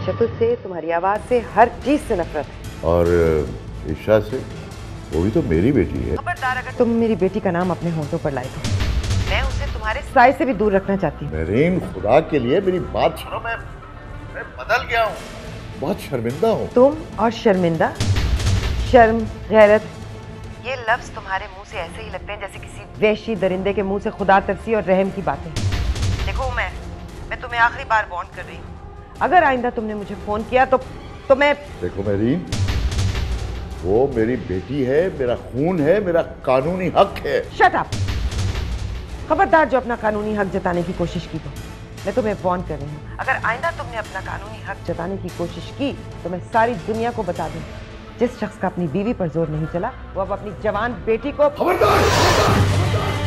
शक्ल से, तुम्हारी आवाज से, हर चीज से नफरत है। और ईशा से, वो भी तो मेरी बेटी है। खबरदार अगर तुम मेरी बेटी का नाम अपने होंठों पर लाए तो मैं उसे तुम्हारे साय से भी दूर रखना चाहती हूँ। मेरीन, खुदा के लिए मेरी बात सुनो। मैं बदल गया हूँ, बहुत शर्मिंदा हूँ। तुम और शर्मिंदा, शर्म, गैरत, ये लफ्ज तुम्हारे मुंह से ऐसे ही लगते हैं जैसे किसी वहशी दरिंदे के मुंह से खुदा तरसी और रहम की बातें। देखो मैं तुम्हें आखिरी बार वार्न कर रही हूँ, अगर आइंदा तुमने मुझे फोन किया तो मैं। देखो मेरीन, वो मेरी बेटी है, मेरा खून है, मेरा कानूनी हक है। Shut up! खबरदार जो अपना कानूनी हक जताने की कोशिश की तो मैं तुम्हें वार्न कर रही हूँ, अगर आइंदा तुमने अपना कानूनी हक जताने की कोशिश की तो मैं सारी दुनिया को बता दूँ, जिस शख्स का अपनी बीवी पर जोर नहीं चला वो अब अपनी जवान बेटी को। खबरदार!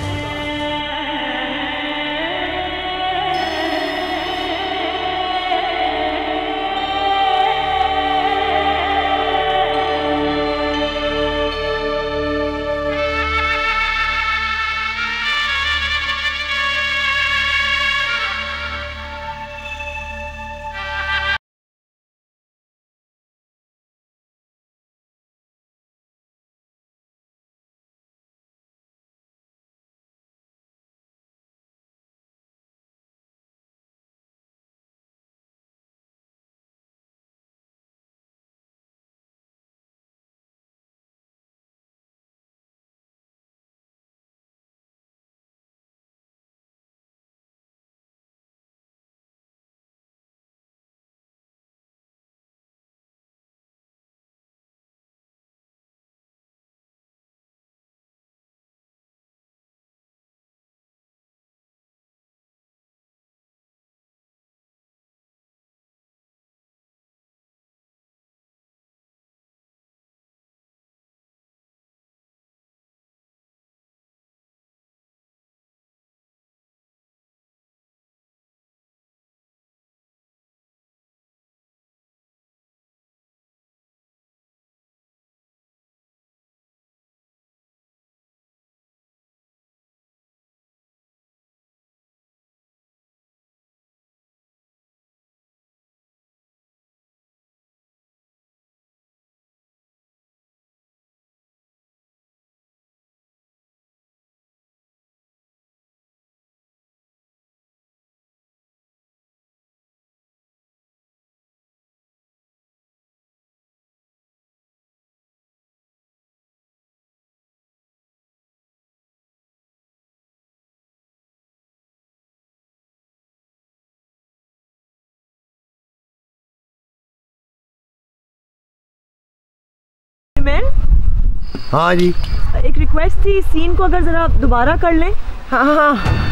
हाँ जी, एक रिक्वेस्ट थी, सीन को अगर जरा दोबारा कर लें। हाँ।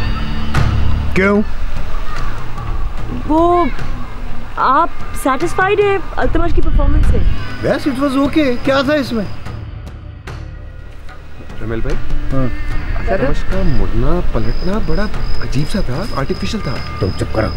क्यों? वो आप सेटिस्फाइड है अल्तमश की परफॉर्मेंस से? बस इट वाज ओके। क्या था इसमें? रमेल भाई, अल्तमश का मुड़ना पलटना बड़ा अजीब सा था, आर्टिफिशियल था। तुम चुप करो।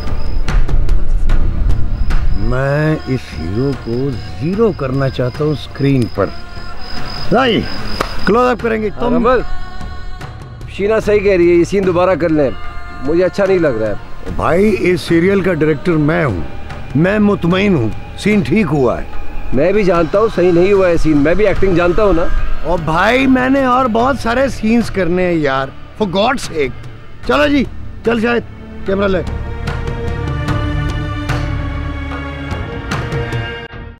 मैं इस हीरो को जीरो करना चाहता हूँ स्क्रीन पर। नहीं, क्लोज अप करेंगे। तुम रमल, शीना सही कह रही है, ये सीन दोबारा कर लें, मुझे अच्छा नहीं लग रहा है। भाई, इस सीरियल का डायरेक्टर मैं हूँ, मैं मुतमईन हूँ सीन ठीक हुआ है। मैं भी जानता हूँ सही नहीं हुआ है सीन, मैं भी एक्टिंग जानता हूँ ना। और भाई, मैंने और बहुत सारे सीन्स करने हैं यार, फॉर गॉड सेक। चलो जी, चल शायद कैमरा ले।